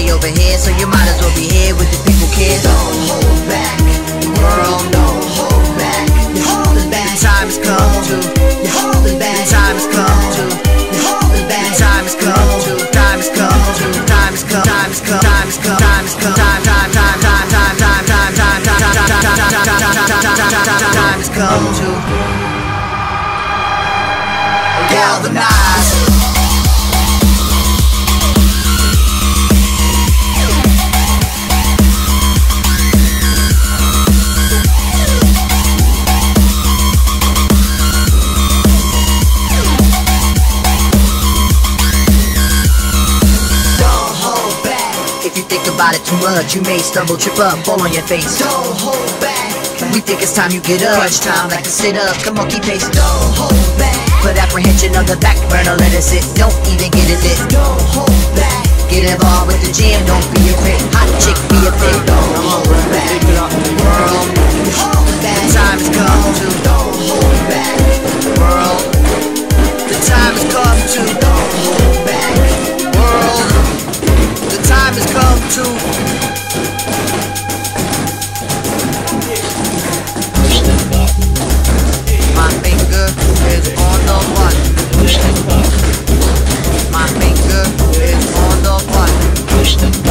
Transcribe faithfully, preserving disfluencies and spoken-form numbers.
Nobody over here, so you might as well be here with the people kid. Don't hold back, world, don't hold back. You're holding back. The time has come to. You're holding back. The time has come to. You're holding back. The time has come to. Time has come to. Time has come. Time has come. Time has come. Time has come. Time time time time time time time time time time has come to galvanize. Think about it too much, you may stumble, trip up, fall on your face. Don't hold back. We think it's time you get up. Crunch time like a sit up, come on, keep pace. Don't hold back. Put apprehension on the back burner, let it sit. Don't even get it lit. Don't hold back. Get involved with the jam, don't be afraid. Hot chick, be a fit. Don't hold back. World, hold back. The time has come to. Don't hold back. World, the time has come to. Don't hold back. World, the time has come to. My finger is on the button. Push the button. My finger is on the button. Push the button.